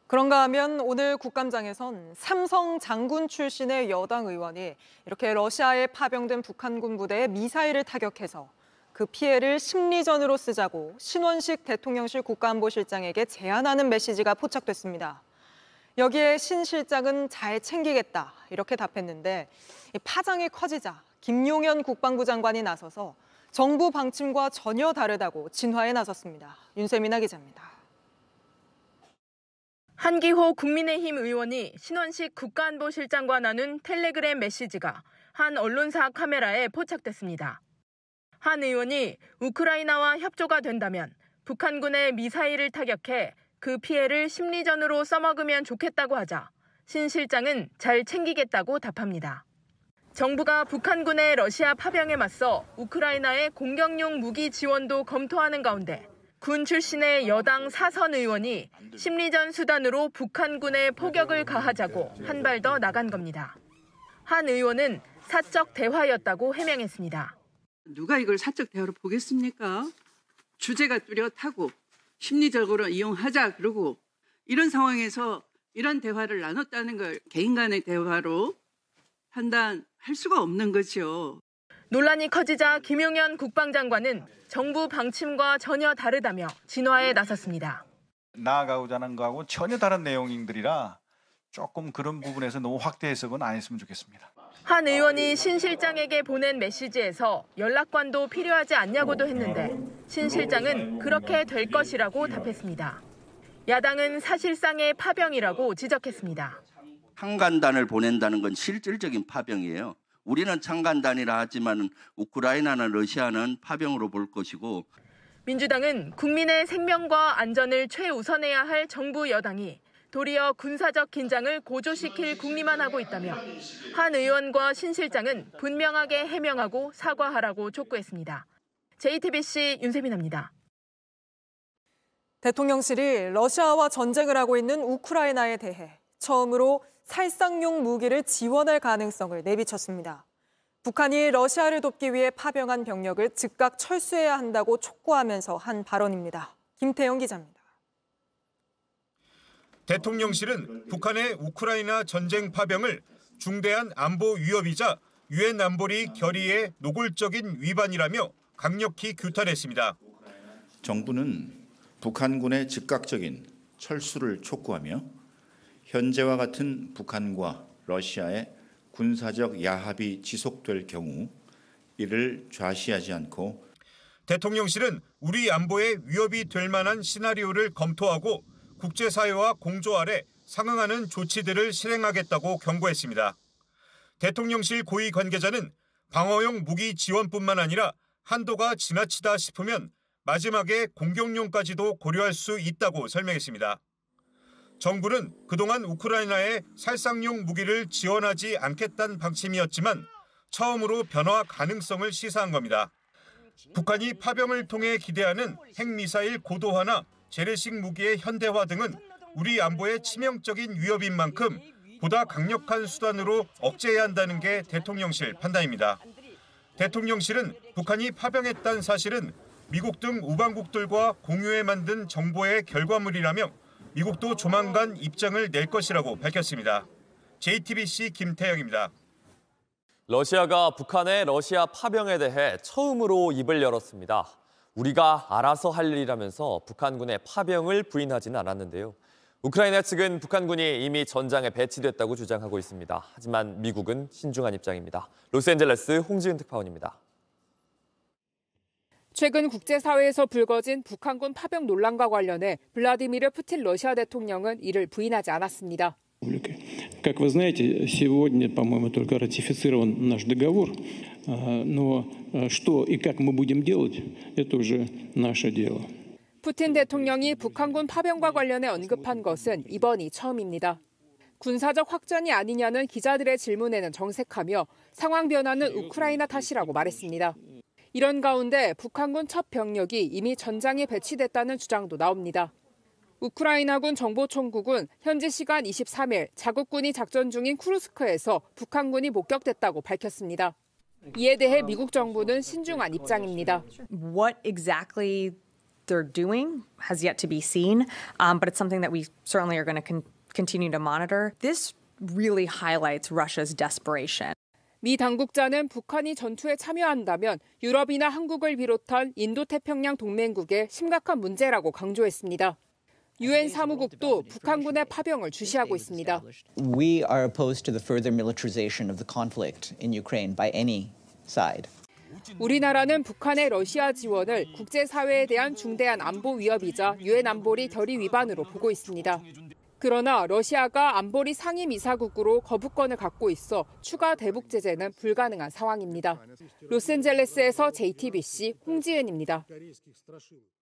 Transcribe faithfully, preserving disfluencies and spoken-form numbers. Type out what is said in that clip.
그런가 하면 오늘 국감장에선 삼성 장군 출신의 여당 의원이 이렇게 러시아에 파병된 북한군 부대에 미사일을 타격해서 그 피해를 심리전으로 쓰자고 신원식 대통령실 국가안보실장에게 제안하는 메시지가 포착됐습니다. 여기에 신 실장은 잘 챙기겠다 이렇게 답했는데 파장이 커지자 김용현 국방부 장관이 나서서 정부 방침과 전혀 다르다고 진화에 나섰습니다. 윤세민아 기자입니다. 한기호 국민의힘 의원이 신원식 국가안보실장과 나눈 텔레그램 메시지가 한 언론사 카메라에 포착됐습니다. 한 의원이 우크라이나와 협조가 된다면 북한군의 미사일을 타격해 그 피해를 심리전으로 써먹으면 좋겠다고 하자 신 실장은 잘 챙기겠다고 답합니다. 정부가 북한군의 러시아 파병에 맞서 우크라이나의 공격용 무기 지원도 검토하는 가운데 군 출신의 여당 사선 의원이 심리전 수단으로 북한군의 포격을 가하자고 한 발 더 나간 겁니다. 한 의원은 사적 대화였다고 해명했습니다. 누가 이걸 사적 대화로 보겠습니까? 주제가 뚜렷하고 심리적으로 이용하자 그러고 이런 상황에서 이런 대화를 나눴다는 걸 개인 간의 대화로 판단할 수가 없는 거죠. 논란이 커지자 김용현 국방장관은 정부 방침과 전혀 다르다며 진화에 나섰습니다. 나아가고자 하는 거하고 전혀 다른 내용들이라 조금 그런 부분에서 너무 확대 해석은 안 했으면 좋겠습니다. 한 의원이 신 실장에게 보낸 메시지에서 연락관도 필요하지 않냐고도 했는데 신 실장은 그렇게 될 것이라고 답했습니다. 야당은 사실상의 파병이라고 지적했습니다. 창간단을 보낸다는 건 실질적인 파병이에요. 우리는 창간단이라 하지만 우크라이나나 러시아는 파병으로 볼 것이고. 민주당은 국민의 생명과 안전을 최우선해야 할 정부 여당이 도리어 군사적 긴장을 고조시킬 궁리만 하고 있다며 한 의원과 신 실장은 분명하게 해명하고 사과하라고 촉구했습니다. 제이티비씨 윤세민입니다. 대통령실이 러시아와 전쟁을 하고 있는 우크라이나에 대해 처음으로 살상용 무기를 지원할 가능성을 내비쳤습니다. 북한이 러시아를 돕기 위해 파병한 병력을 즉각 철수해야 한다고 촉구하면서 한 발언입니다. 김태영 기자입니다. 대통령실은 북한의 우크라이나 전쟁 파병을 중대한 안보 위협이자 유엔 안보리 결의의 노골적인 위반이라며 강력히 규탄했습니다. 정부는 북한군의 즉각적인 철수를 촉구하며 현재와 같은 북한과 러시아의 군사적 야합이 지속될 경우 이를 좌시하지 않고 대통령실은 우리 안보에 위협이 될 만한 시나리오를 검토하고 국제사회와 공조 아래 상응하는 조치들을 실행하겠다고 경고했습니다. 대통령실 고위 관계자는 방어용 무기 지원뿐만 아니라 한도가 지나치다 싶으면 마지막에 공격용까지도 고려할 수 있다고 설명했습니다. 정부는 그동안 우크라이나에 살상용 무기를 지원하지 않겠다는 방침이었지만 처음으로 변화 가능성을 시사한 겁니다. 북한이 파병을 통해 기대하는 핵미사일 고도화나 재래식 무기의 현대화 등은 우리 안보에 치명적인 위협인 만큼 보다 강력한 수단으로 억제해야 한다는 게 대통령실 판단입니다. 대통령실은 북한이 파병했다는 사실은 미국 등 우방국들과 공유해 만든 정보의 결과물이라며 미국도 조만간 입장을 낼 것이라고 밝혔습니다. 제이티비씨 김태영입니다. 러시아가 북한의 러시아 파병에 대해 처음으로 입을 열었습니다. 우리가 알아서 할 일이라면서 북한군의 파병을 부인하지는 않았는데요. 우크라이나 측은 북한군이 이미 전장에 배치됐다고 주장하고 있습니다. 하지만 미국은 신중한 입장입니다. 로스앤젤레스 홍지은 특파원입니다. 최근 국제사회에서 불거진 북한군 파병 논란과 관련해 블라디미르 푸틴 러시아 대통령은 이를 부인하지 않았습니다. Как вы знаете, сегодня, по-моему, только ратифицирован наш договор, но что и как мы будем делать, это уже наше дело. 푸틴 대통령이 북한군 파병과 관련해 언급한 것은 이번이 처음입니다. 군사적 확전이 아니냐는 기자들의 질문에는 정색하며 상황 변화는 우크라이나 탓이라고 말했습니다. 이런 가운데 북한군 첫 병력이 이미 전장에 배치됐다는 주장도 나옵니다. 우크라이나군 정보총국은 현지 시간 이십삼 일 자국군이 작전 중인 쿠르스크에서 북한군이 목격됐다고 밝혔습니다. 이에 대해 미국 정부는 신중한 입장입니다. What exactly they're doing has yet to be seen, um, but it's something that we certainly are going to con- continue to monitor. This really highlights Russia's desperation. 미 당국자는 북한이 전투에 참여한다면 유럽이나 한국을 비롯한 인도태평양 동맹국의 심각한 문제라고 강조했습니다. 유엔 사무국도 북한군의 파병을 주시하고 있습니다. We are opposed to the further militarization of the conflict in Ukraine by any side. 우리나라는 북한의 러시아 지원을 국제사회에 대한 중대한 안보 위협이자 유엔 안보리 결의 위반으로 보고 있습니다. 그러나 러시아가 안보리 상임이사국으로 거부권을 갖고 있어 추가 대북 제재는 불가능한 상황입니다. 로스앤젤레스에서 제이티비씨 홍지은입니다.